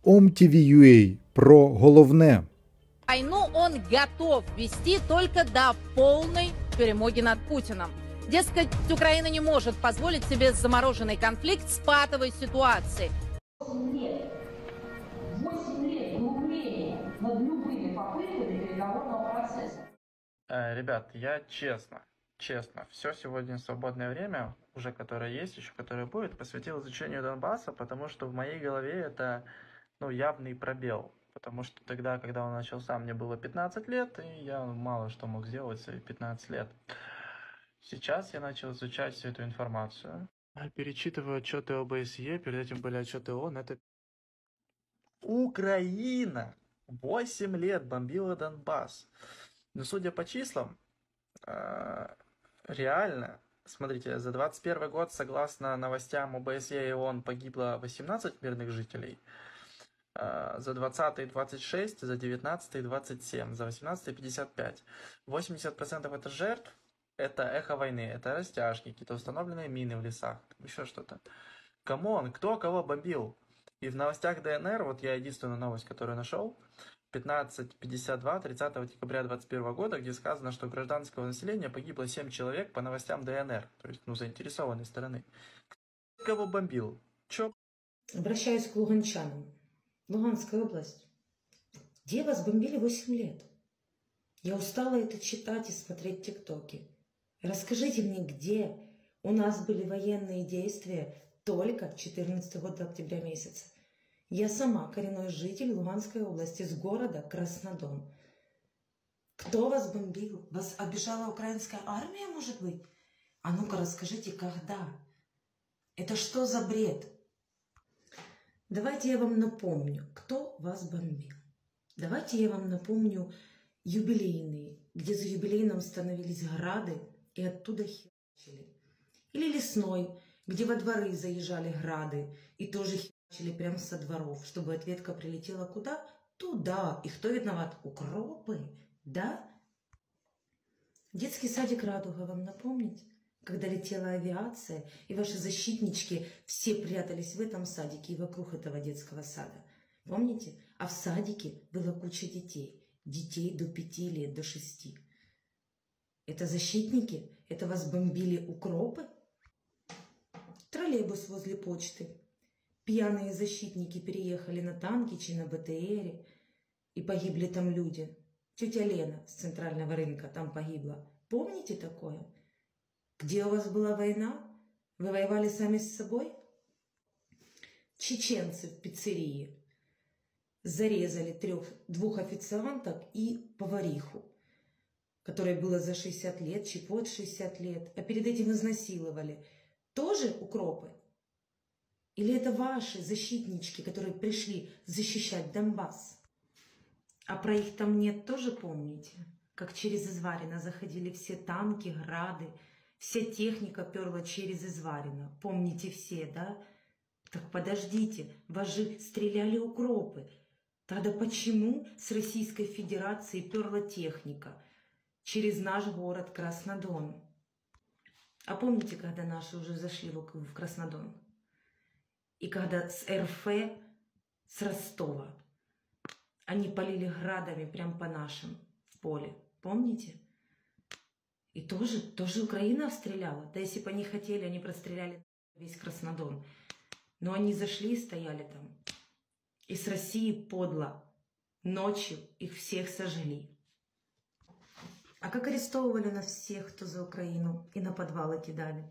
ОМТВ.UA про головне. Войну он готов вести только до полной перемоги над Путиным. Дескать, Украина не может позволить себе замороженный конфликт с патовой ситуацией. 8 лет глумления над любыми попытками переговорного процесса. Ребят, я честно, все сегодня свободное время, уже которое есть, еще которое будет, посвятил изучению Донбасса, потому что в моей голове это, явный пробел. Потому что тогда, когда он начался, мне было 15 лет, и я мало что мог сделать в свои 15 лет. Сейчас я начал изучать всю эту информацию. Перечитываю отчеты ОБСЕ, перед этим были отчеты ООН. Это Украина 8 лет бомбила Донбасс. Но судя по числам, реально, смотрите, за 21 год, согласно новостям ОБСЕ и ООН, погибло 18 мирных жителей. За 20-й 26, за 19-й 27, за 18-й 55. 80% это жертв, это эхо войны, это растяжки, какие-то установленные мины в лесах, еще что-то. Камон, кто кого бомбил? И в новостях ДНР, вот я единственную новость, которую нашел, 15:52, 30 декабря 2021 года, где сказано, что гражданского населения погибло 7 человек по новостям ДНР, то есть, заинтересованной стороны. Кто кого бомбил? Чё? Обращаюсь к луганчанам. Луганская область. Где вас бомбили 8 лет? Я устала это читать и смотреть тиктоки. Расскажите мне, где у нас были военные действия только 14 года октября месяца. Я сама коренной житель Луганской области, с города Краснодон. Кто вас бомбил? Вас обижала украинская армия, может быть? А ну-ка расскажите, когда? Это что за бред? Давайте я вам напомню, кто вас бомбил. Давайте я вам напомню юбилейные, где за юбилейным становились грады и оттуда херачили. Или лесной, где во дворы заезжали грады и тоже херачили прямо со дворов, чтобы ответка прилетела куда? Туда. И кто виноват? Укропы, да? Детский садик «Радуга» вам напомнить? Когда летела авиация, и ваши защитнички все прятались в этом садике и вокруг этого детского сада. Помните? А в садике была куча детей. Детей до 5 лет, до 6. Это защитники? Это вас бомбили укропы? Троллейбус возле почты. Пьяные защитники переехали на танки, на БТРе, и погибли там люди. Тетя Лена с центрального рынка там погибла. Помните такое? Где у вас была война? Вы воевали сами с собой? Чеченцы в пиццерии зарезали двух официанток и повариху, которой было за 60 лет, чуть под 60 лет, а перед этим изнасиловали. Тоже укропы? Или это ваши защитнички, которые пришли защищать Донбасс? А про их там нет, тоже помните? Как через Изварина заходили все танки, грады, вся техника перла через Изварина. Помните все, да? Так подождите, вас же стреляли укропы. Тогда почему с Российской Федерации перла техника через наш город Краснодон? А помните, когда наши уже зашли в Краснодон? И когда с РФ, с Ростова, они полили градами прямо по нашим в поле. Помните? И тоже Украина обстреляла. Да если бы они хотели, они простреляли весь Краснодон. Но они зашли и стояли там. И с России подло ночью их всех сожгли. А как арестовывали нас всех, кто за Украину, и на подвалы кидали?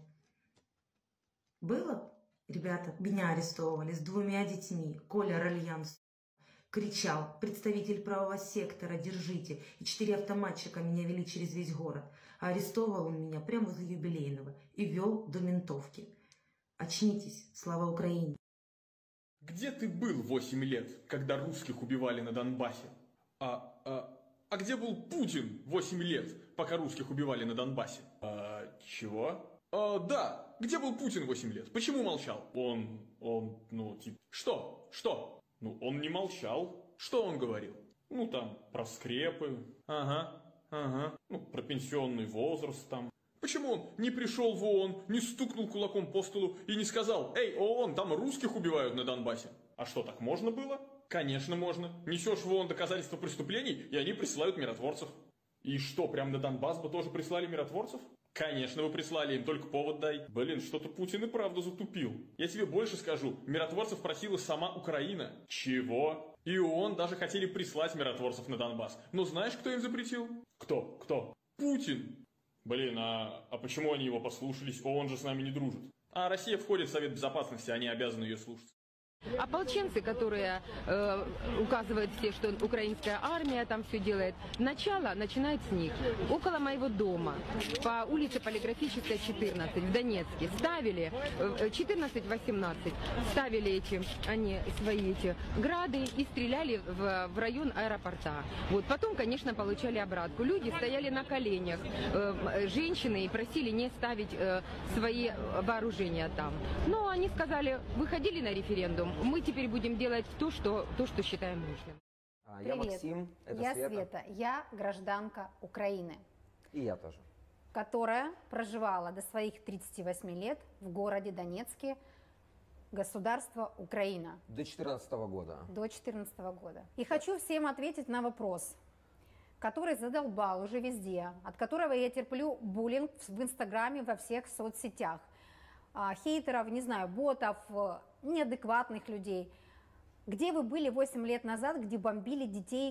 Было? Ребята, меня арестовывали с 2 детьми. Коля Ральян кричал: представитель правого сектора, держите. И 4 автоматчика меня вели через весь город. А арестовал он меня прямо возле юбилейного и вел до ментовки. Очнитесь, слава Украине. Где ты был 8 лет, когда русских убивали на Донбассе? А где был Путин 8 лет, пока русских убивали на Донбассе? Чего? Да, где был Путин 8 лет? Почему молчал? Что? Он не молчал. Что он говорил? Там, про скрепы. Ага. Про пенсионный возраст там. Почему он не пришел в ООН, не стукнул кулаком по столу и не сказал: «Эй, ООН, там русских убивают на Донбассе»? А что, так можно было? Конечно, можно. Несешь в ООН доказательства преступлений, и они присылают миротворцев. И что, прям на Донбасс бы тоже прислали миротворцев? Конечно, вы прислали, им только повод дай. Блин, что-то Путин и правда затупил. Я тебе больше скажу, миротворцев просила сама Украина. Чего? И ООН даже хотели прислать миротворцев на Донбасс. Но знаешь, кто им запретил? Кто? Путин. Блин, а почему они его послушались? ООН же с нами не дружит. А Россия входит в Совет Безопасности, они обязаны ее слушаться. Ополченцы, которые указывают все, что украинская армия там все делает, начало начинает с них. Около моего дома, по улице Полиграфическая, 14, в Донецке, ставили, 14-18, ставили они свои грады и стреляли в район аэропорта. Вот, потом, конечно, получали обратку. Люди стояли на коленях, женщины просили не ставить свои вооружения там. Но они сказали, выходили на референдум, мы теперь будем делать то, что считаем нужным. Я Максим, это я Света. Света, я гражданка Украины. И я тоже. Которая проживала до своих 38 лет в городе Донецке, государство Украина. До 2014 года. До 2014 года. И хочу всем ответить на вопрос, который задолбал уже везде, от которого я терплю буллинг в Инстаграме, во всех соцсетях. Хейтеров, не знаю, ботов, неадекватных людей. Где вы были 8 лет назад, где бомбили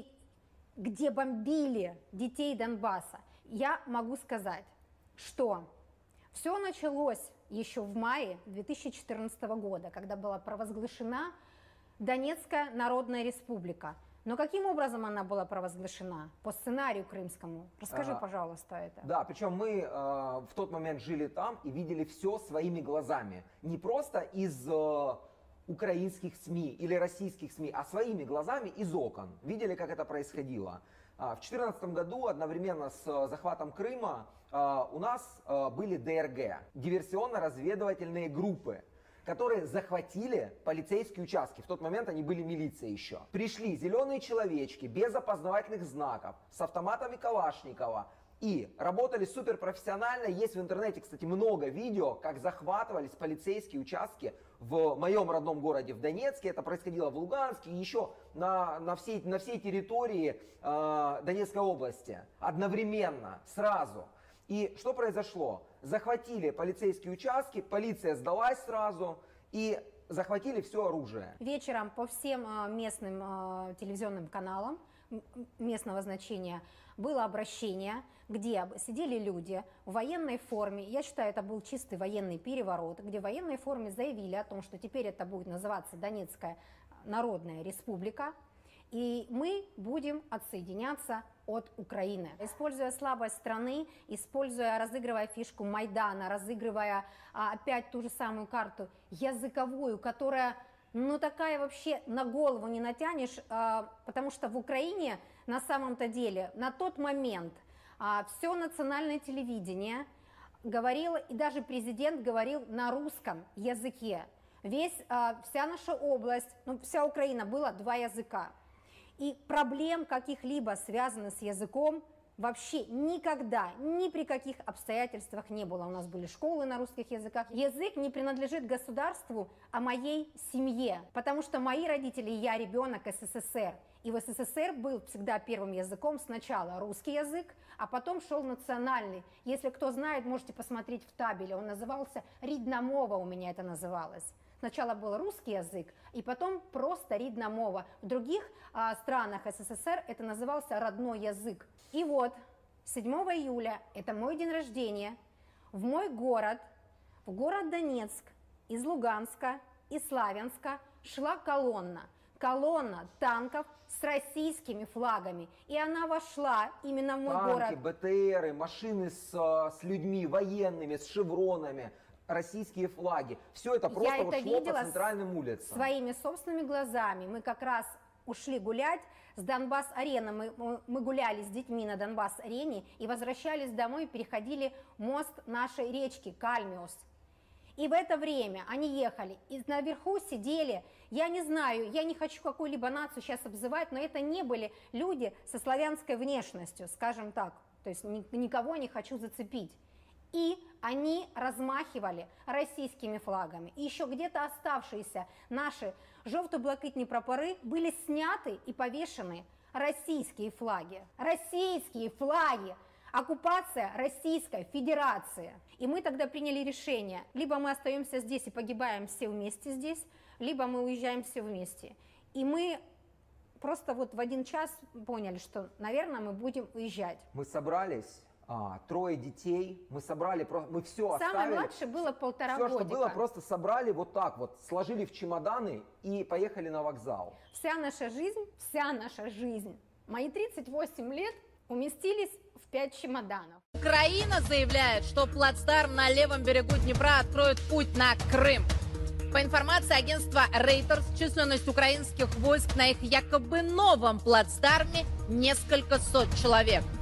детей Донбасса? Я могу сказать, что все началось еще в мае 2014 года, когда была провозглашена Донецкая Народная Республика. Но каким образом она была провозглашена? По сценарию крымскому. Расскажи, пожалуйста, это. Да, причем мы в тот момент жили там и видели все своими глазами. Не просто из украинских СМИ или российских СМИ, а своими глазами из окон. Видели, как это происходило. В 2014 году, одновременно с захватом Крыма, у нас были ДРГ, диверсионно-разведывательные группы, которые захватили полицейские участки. В тот момент они были милицией еще. Пришли зеленые человечки без опознавательных знаков, с автоматами Калашникова и работали суперпрофессионально. Есть в интернете, кстати, много видео, как захватывались полицейские участки в моем родном городе, в Донецке. Это происходило в Луганске и еще на всей территории Донецкой области. Одновременно, сразу. И что произошло? Захватили полицейские участки, полиция сдалась сразу и захватили все оружие. Вечером по всем местным телевизионным каналам местного значения было обращение, где сидели люди в военной форме. Я считаю, это был чистый военный переворот, где в военной форме заявили о том, что теперь это будет называться Донецкая Народная Республика. И мы будем отсоединяться от Украины. Используя слабость страны, разыгрывая фишку Майдана, разыгрывая опять ту же самую карту языковую, которая, такая вообще на голову не натянешь, потому что в Украине на самом-то деле на тот момент все национальное телевидение говорило, и даже президент говорил на русском языке. Вся наша область, вся Украина была два языка. И проблем каких-либо, связанных с языком, вообще никогда, ни при каких обстоятельствах не было. У нас были школы на русских языках. Язык не принадлежит государству, а моей семье. Потому что мои родители, я ребенок СССР. И в СССР был всегда первым языком сначала русский язык, а потом шел национальный. Если кто знает, можете посмотреть в табеле. Он назывался «Рідна мова», у меня это называлось. Сначала был русский язык, и потом просто рідна мова. В других странах СССР это назывался родной язык. И вот 7 июля, это мой день рождения, в мой город, в город Донецк, из Луганска, из Славянска шла колонна танков с российскими флагами. И она вошла именно в мой город. Танки, БТРы, машины с людьми, военными, с шевронами. Российские флаги. Все это просто шло по центральным улицам. Своими собственными глазами. Мы как раз ушли гулять с Донбасс-арены. Мы гуляли с детьми на Донбасс-арене и возвращались домой, переходили мост нашей речки Кальмиус. И в это время они ехали, и наверху сидели, я не знаю, я не хочу какую-либо нацию сейчас обзывать, но это не были люди со славянской внешностью, скажем так. То есть никого не хочу зацепить. И они размахивали российскими флагами. И еще где-то оставшиеся наши жовто-блакитні прапоры были сняты и повешены российские флаги. Российские флаги! Оккупация Российской Федерации. И мы тогда приняли решение, либо мы остаемся здесь и погибаем все вместе здесь, либо мы уезжаем все вместе. И мы просто вот в один час поняли, что, наверное, мы будем уезжать. Мы собрались, 3 детей, мы собрали, мы все оставили. Самой младшей было 1,5 годика. Все, что было, просто собрали вот так вот, сложили в чемоданы и поехали на вокзал. Вся наша жизнь, мои 38 лет уместились в 5 чемоданов. Украина заявляет, что плацдарм на левом берегу Днепра откроет путь на Крым. По информации агентства Reuters, численность украинских войск на их якобы новом плацдарме несколько сот человек.